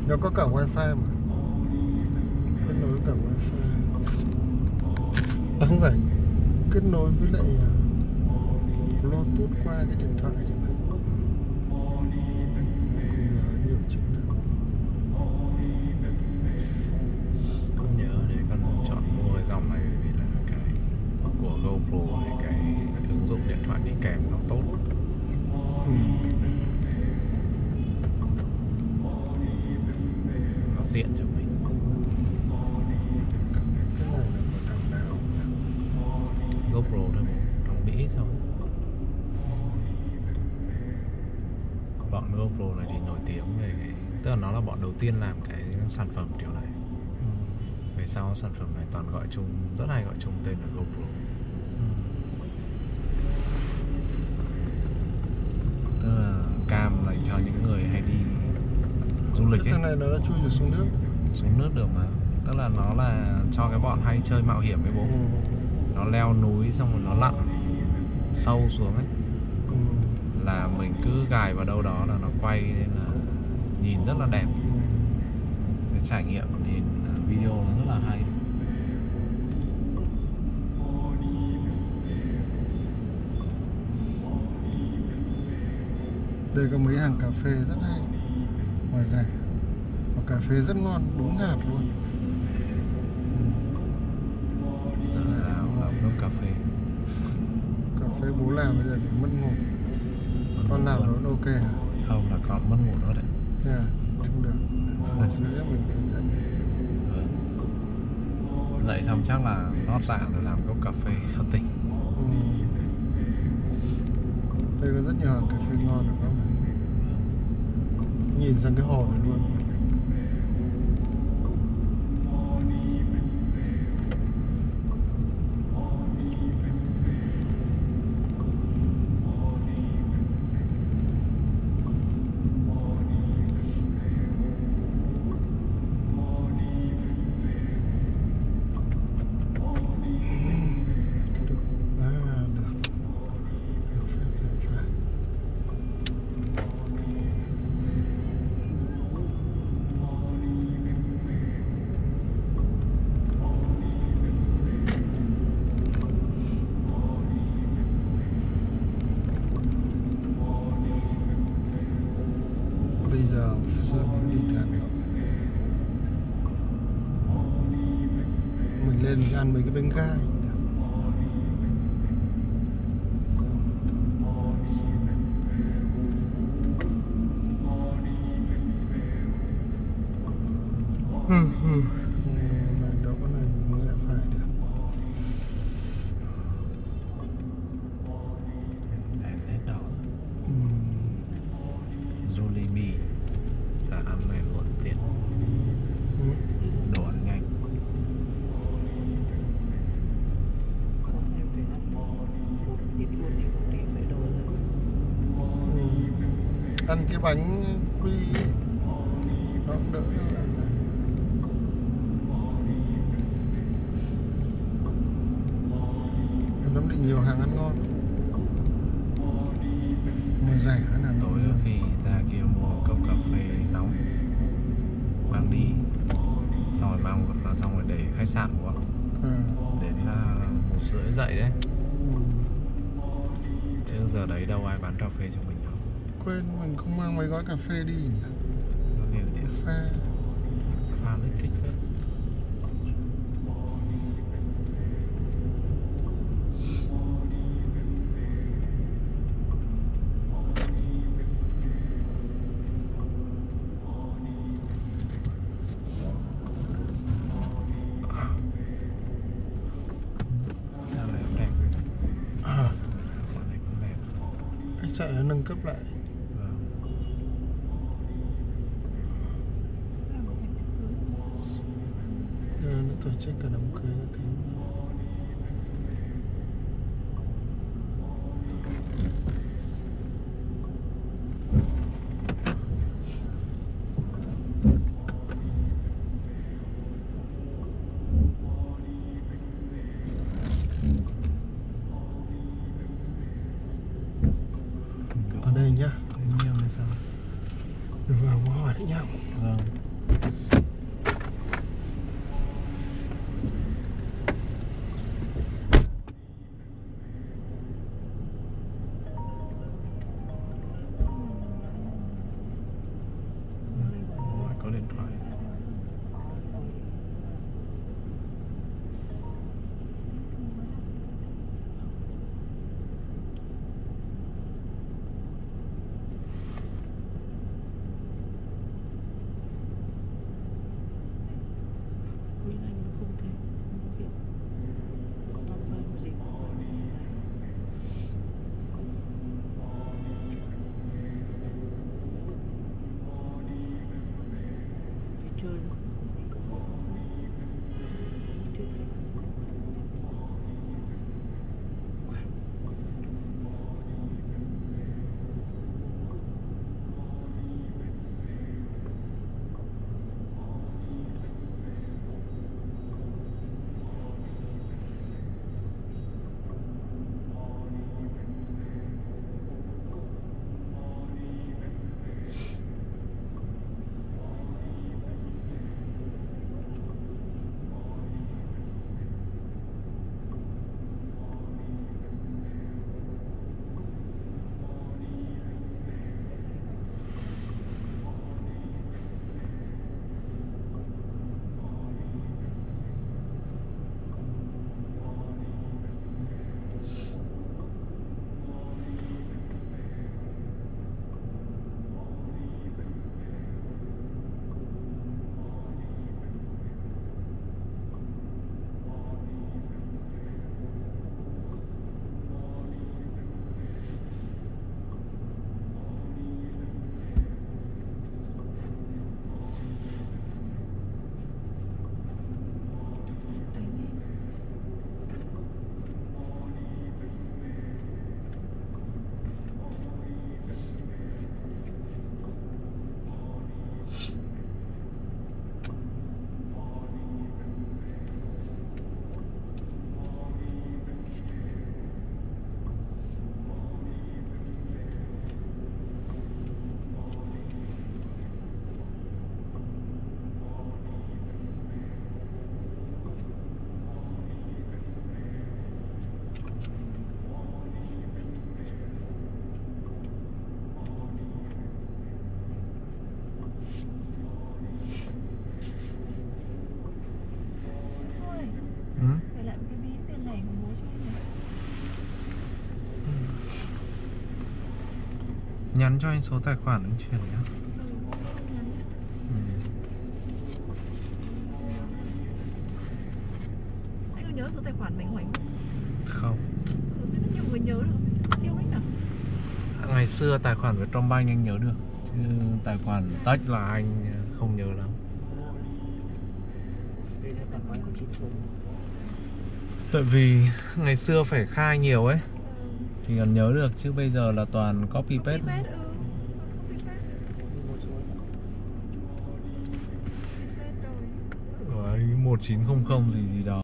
Nó có cả wifi mà, kết nối cả wifi. À, không phải, kết nối với lại Bluetooth qua cái điện thoại thì phải. Không nhớ nhiều chữ nào. Con nhớ để con chọn mua cái dòng này vì là cái của GoPro này, cái ứng dụng điện thoại đi kèm nó tốt. Nó tiện cho mình. Cái này là của thằng nào? GoPro thôi, thằng Mỹ sao? Bọn GoPro này thì nổi tiếng về cái, tức là nó là bọn đầu tiên làm cái sản phẩm kiểu này. Về sau sản phẩm này toàn gọi chung, rất hay gọi chung tên là GoPro. Tức là cam dành cho những người hay đi du lịch ấy. Cái này nó đã chui được xuống nước. Xuống nước được mà. Tức là nó là cho cái bọn hay chơi mạo hiểm với bố. Nó leo núi xong rồi nó lặn sâu xuống ấy. Là mình cứ gài vào đâu đó là nó quay nên là nhìn rất là đẹp. Cái trải nghiệm nhìn video nó rất là hay. Đây có mấy hàng cà phê rất hay mà rẻ, và cà phê rất ngon, đúng hạt luôn. Làm cốc cà phê. Cà phê bố làm bây giờ thì mất ngủ. Con làm nó ok hả? Không, là con mất ngủ nữa đấy. Không được. Giữa mình phải dậy. Dậy xong chắc là lót dạ rồi làm cốc cà phê cho tỉnh. Đây có rất nhiều hàng cà phê ngon rồi các bạn. Nhìn sang cái hồ này luôn. Bây giờ Sơn đi Hà Nội, mình lên mình ăn mấy cái bánh gai được. Đâu có này mình sẽ phải được. Đèn hết đỏ. Jollibee. Giờ ăn này luôn tiện. Đồ ăn nhanh. Ăn cái bánh quy nó cũng đỡ đâu. Nam Định nhiều hàng ăn ngon mà rẻ là Tối khi ra kia mua một cốc cà phê nóng mang đi, xong rồi mang xong rồi để khách sạn của đến 1:30 dậy đấy. Chứ giờ đấy đâu ai bán cà phê cho mình đâu. Quên mình không mang mấy gói cà phê đi nhỉ? Nó nhiều tiền. Pha lít kích phết. Sao lại đẹp? Sao lại cũng đẹp? Khách sạn nó nâng cấp lại. Nó tổ chức cả đám cưới các thứ. Ở đây nhá. Nhiều hay sao? Đừng vào hỏi đấy nhá. Vâng. Có điện thoại. Nhắn cho anh số tài khoản anh chuyển nhá. Anh có nhớ số tài khoản mình không? Không. Nhiều người nhớ được, siêu hết à? Ngày xưa tài khoản Vietcombank anh nhớ được, chứ tài khoản Tech là anh không nhớ lắm. Tại vì ngày xưa phải khai nhiều ấy thì còn nhớ được, chứ bây giờ là toàn copy paste. Đấy, 1900 gì gì đó.